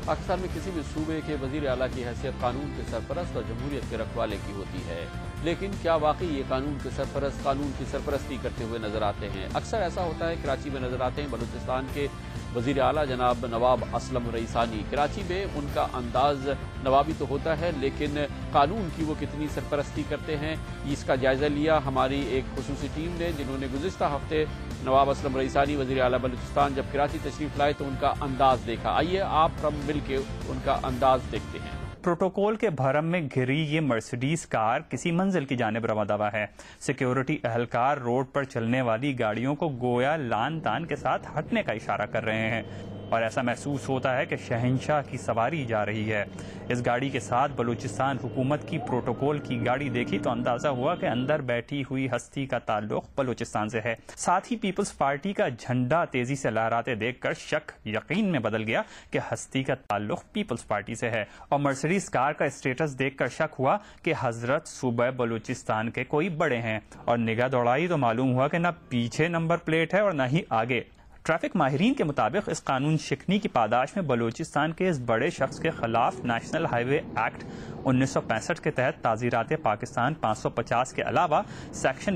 पाकिस्तान में किसी भी सूबे के वजीर आला की हैसियत कानून के सरपरस्त और जमहूरियत के रखवाले की होती है, लेकिन क्या वाकई ये कानून के सरपरस्त कानून की सरपरस्ती करते हुए नजर आते हैं? अक्सर ऐसा होता है, कराची में नजर आते हैं बलूचिस्तान के वजीर आला जनाब नवाब असलम रईसानी। कराची में उनका अंदाज नवाबी तो होता है, लेकिन कानून की वो कितनी सरपरस्ती करते हैं, इसका जायजा लिया हमारी एक खुसूसी टीम ने, जिन्होंने गुज़िश्ता हफ्ते नवाब असलम रईसानी वजीर आला बलूचिस्तान जब कराची तशरीफ लाए तो उनका अंदाज देखा। आइए आप हम मिल के उनका अंदाज देखते हैं। प्रोटोकॉल के भरम में घिरी ये मर्सिडीज कार किसी मंजिल की जानिब रवादावा है। सिक्योरिटी एहलकार रोड पर चलने वाली गाड़ियों को गोया लान तान के साथ हटने का इशारा कर रहे हैं और ऐसा महसूस होता है कि शहंशाह की सवारी जा रही है। इस गाड़ी के साथ बलूचिस्तान हुकूमत की प्रोटोकॉल की गाड़ी देखी तो अंदाजा हुआ कि अंदर बैठी हुई हस्ती का ताल्लुक बलूचिस्तान से है। साथ ही पीपल्स पार्टी का झंडा तेजी से लहराते देखकर शक यकीन में बदल गया कि हस्ती का ताल्लुक पीपल्स पार्टी से है और मर्सिडीज कार का स्टेटस देखकर शक हुआ कि हजरत सूबे बलूचिस्तान के कोई बड़े हैं और निगाह दौड़ाई तो मालूम हुआ कि न पीछे नंबर प्लेट है और न ही आगे। ट्रैफिक माहिरीन के मुताबिक इस कानून शिकनी की पादाश में बलूचिस्तान के इस बड़े शख्स के खिलाफ नेशनल हाईवे एक्ट 1965 के तहत ताज़ीरात पाकिस्तान 550 के अलावा सेक्शन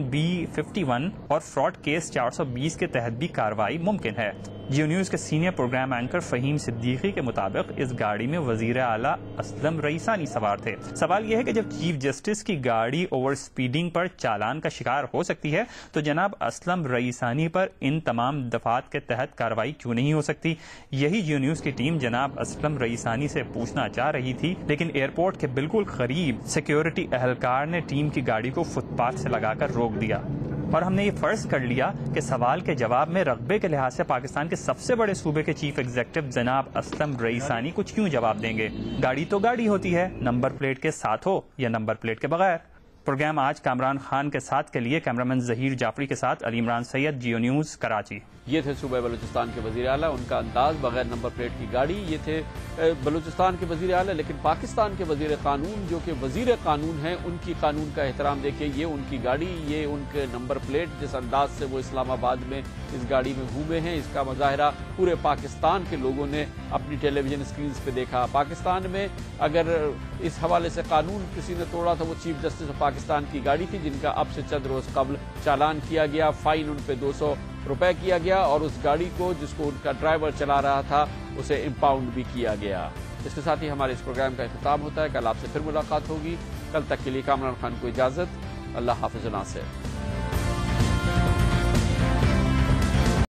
B51 और फ्रॉड केस 420 के तहत भी कार्रवाई मुमकिन है। जियो न्यूज़ के senior program anchor Faheem Siddiqui के मुताबिक इस गाड़ी में वजीर आला असलम रईसानी सवार थे। सवाल यह है कि जब चीफ जस्टिस की गाड़ी ओवर स्पीडिंग पर चालान का शिकार हो सकती है तो जनाब असलम रईसानी पर इन तमाम दफात के तहत कार्रवाई क्यों नहीं हो सकती? यही जियो न्यूज़ की टीम जनाब असलम रईसानी से पूछना चाह रही थी, लेकिन एयरपोर्ट के बिल्कुल करीब सिक्योरिटी एहलकार ने टीम की गाड़ी को फुटपाथ से लगाकर रोक दिया और हमने ये फर्ज कर लिया कि सवाल के जवाब में रकबे के लिहाज से पाकिस्तान के सबसे बड़े सूबे के चीफ एग्जीक्यूटिव जनाब असलम रईसानी कुछ क्यों जवाब देंगे। गाड़ी तो गाड़ी होती है, नंबर प्लेट के साथ हो या नंबर प्लेट के बगैर। प्रोग्राम आज कामरान खान के साथ के लिए कैमरामैन जहीर जाफरी के साथ अली इमरान सैयद, जियो न्यूज़, कराची। ये थे सूबे बलूचिस्तान के वजीर आला, उनका अंदाज बगैर नंबर प्लेट की गाड़ी। ये थे बलूचिस्तान के वजीर आला, लेकिन पाकिस्तान के वजीर कानून जो कि वजीर कानून हैं, उनकी कानून का एहतराम देखिए। ये उनकी गाड़ी, ये उनके नंबर प्लेट, जिस अंदाज से वो इस्लामाबाद में इस गाड़ी में घूमे हैं, इसका मुजाहरा पूरे पाकिस्तान के लोगों ने अपनी टेलीविजन स्क्रीन पे देखा। पाकिस्तान में अगर इस हवाले से कानून किसी ने तोड़ा तो वो चीफ जस्टिस ऑफ पाकिस्तान की गाड़ी थी, जिनका अब से चंद रोज कबल चालान किया गया, फाइन उन पे 200 रुपए किया गया और उस गाड़ी को जिसको उनका ड्राइवर चला रहा था उसे इम्पाउंड भी किया गया। इसके साथ ही हमारे इस प्रोग्राम का इख्तिताम होता है। कल आपसे फिर मुलाकात होगी। कल तक के लिए कामरान खान को इजाजत। अल्लाह हाफिज़ नासिर।